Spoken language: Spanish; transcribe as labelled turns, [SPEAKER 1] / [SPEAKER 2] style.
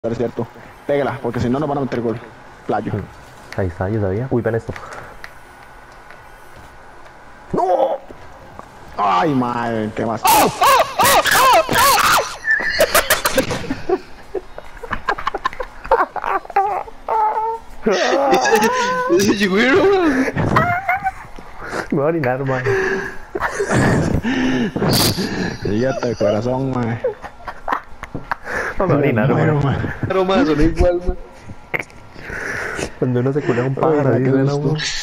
[SPEAKER 1] es cierto. Pégala, porque si no nos van a meter gol. Playo.
[SPEAKER 2] Ahí está, yo sabía. Uy, ven esto. ¡No!
[SPEAKER 1] Ay, madre, qué más.
[SPEAKER 3] Ese chigüiro, weón.
[SPEAKER 2] Me voy a orinar, man.
[SPEAKER 1] Fíjate, corazón, man.
[SPEAKER 2] Me voy a orinar, man.
[SPEAKER 3] Pero más, son igual, man.
[SPEAKER 2] Cuando uno se culea un pájaro,
[SPEAKER 1] Oiga, qué
[SPEAKER 2] dice, no,
[SPEAKER 1] gusto.